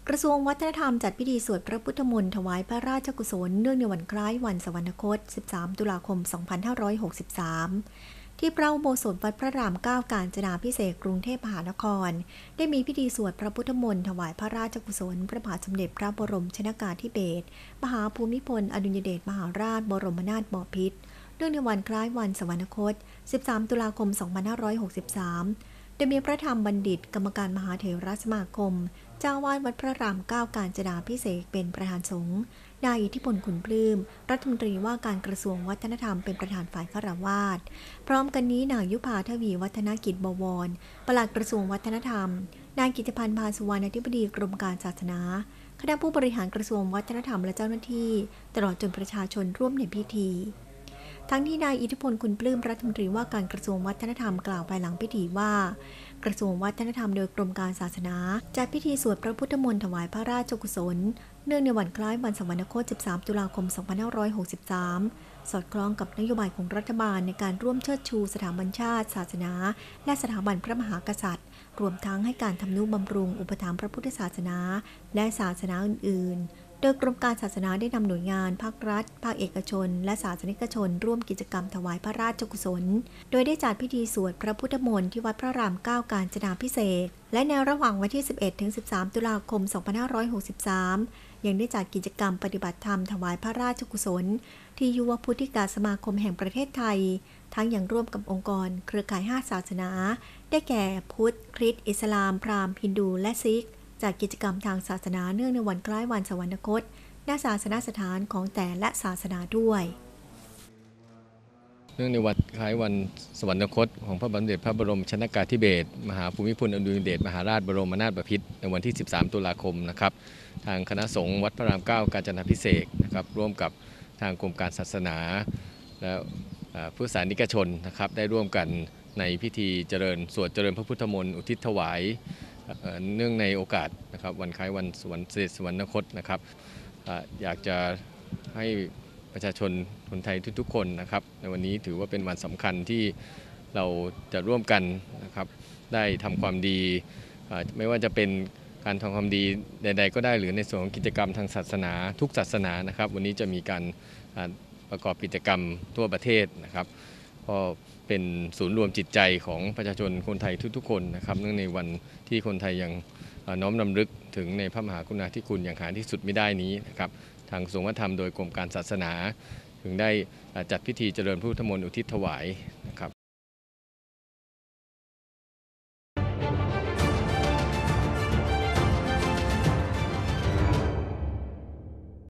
กระทรวงวัฒนธรรมจัดพิธีสวดพระพุทธมนต์ถวายพระราชกุศลเนื่องในวันคล้ายวันสวรรคต 13 ตุลาคม 2563 ที่พระอุโบสถวัดพระราม 9 กาญจนาภิเษกกรุงเทพมหานครได้มีพิธีสวดพระพุทธมนต์ถวายพระราชกุศลพระบาทสมเด็จพระบรมชนกาธิเบศรมหาภูมิพลอดุลยเดชมหาราชบรมนาถบพิตรเนื่องในวันคล้ายวันสวรรคต 13 ตุลาคม 2563 โดยมีพระธรรมบัณฑิตกรรมการมหาเถรสมาคมเจ้าวาดวัดพระราม 9 กาญจนาภิเษกเป็นประธานสงฆ์นายอิทธิพลขุนปลื้มรัฐมนตรีว่าการกระทรวงวัฒนธรรมเป็นประธานฝ่ายฆราวาสพร้อมกันนี้นางยุภาทวีวัฒนกิจบวรปลัดกระทรวงวัฒนธรรมนายกิติพันธ์พาสุวรรณอธิบดีกรมการศาสนาคณะผู้บริหารกระทรวงวัฒนธรรมและเจ้าหน้าที่ตลอดจนประชาชนร่วมในพิธีทั้งที่นายอิทธิพลคุณปลื้มรัฐมนตรีว่าการกระทรวงวัฒนธรรมกล่าวภายหลังพิธีว่ากระทรวงวัฒนธรรมโดยกรมการศาสนาจัดพิธีสวดพระพุทธมนต์ถวายพระราชกุศลเนื่องในวันคล้ายวันสวรรคต 13 ตุลาคม 2563 สอดคล้องกับนโยบายของรัฐบาลในการร่วมเชิดชูสถาบันชาติศาสนาและสถาบันพระมหากษัตริย์รวมทั้งให้การทำนุบำรุงอุปถัมภ์พระพุทธศาสนาและศาสนาอื่นๆโดยกรมการศาสนาได้นำหน่วยงานภาครัฐภาคเอกชนและศาสนิกชนร่วมกิจกรรมถวายพระราชกุศลโดยได้จัดพิธีสวดพระพุทธมนต์ที่วัดพระราม 9 กาญจนาภิเษกและในระหว่างวันที่ 11 ถึง 13 ตุลาคม 2563 ยังได้จัดกิจกรรมปฏิบัติธรรมถวายพระราชกุศลที่ยุวพุทธิกาสมาคมแห่งประเทศไทยทั้งอย่างร่วมกับองค์กรเครือข่าย 5 ศาสนาได้แก่พุทธคริสต์อิสลามพราหมณ์ฮินดูและซิกจัดกิจกรรมทางศาสนาเนื่องในวันคล้ายวันสวรรคตณศาสนสถานของแต่ละศาสนาด้วยเนื่องในวันคล้ายวันสวรรคตของพระบาทสมเด็จพระบรมชนกาธิเบศรมหาภูมิพลอดุลยเดชมหาราชบรมนาถบพิตรในวันที่ 13 ตุลาคมนะครับทางคณะสงฆ์วัดพระราม 9 กาญจนาภิเษกนะครับร่วมกับทางกรมการศาสนาและพุทธศาสนิกชนนะครับได้ร่วมกันในพิธีสวดเจริญพระพุทธมนต์อุทิศถวายเนื่องในโอกาสนะครับวันคล้ายวันสวรรคตนะครับอยากจะให้ประชาชนคนไทยทุกๆคนนะครับในวันนี้ถือว่าเป็นวันสำคัญที่เราจะร่วมกันนะครับได้ทำความดีไม่ว่าจะเป็นการทำความดีใดๆก็ได้หรือในส่วนของกิจกรรมทางศาสนาทุกศาสนานะครับวันนี้จะมีการประกอบกิจกรรมทั่วประเทศนะครับก็เป็นศูนย์รวมจิตใจของประชาชนคนไทยทุกๆคนนะครับเนื่องในวันที่คนไทยยังน้อมรำลึกถึงในพระมหากรุณาธิคุณอย่างหาที่สุดไม่ได้นี้นะครับทางกระทรวงวัฒนธรรมโดยกรมการศาสนาถึงได้จัดพิธีเจริญพระพุทธมนต์อุทิศถวาย